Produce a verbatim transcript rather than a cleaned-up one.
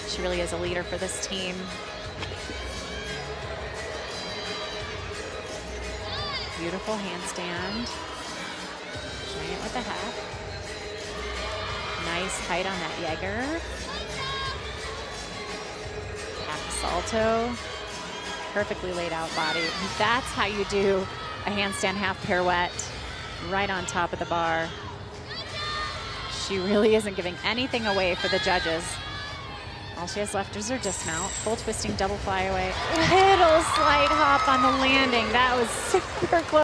She really is a leader for this team. Beautiful handstand. Giant with the half. Nice height on that Jaeger. Half salto. Perfectly laid out body. That's how you do a handstand half pirouette right on top of the bar. She really isn't giving anything away for the judges. All she has left is her dismount. Full twisting double flyaway. Little slight hop on the landing. That was super close.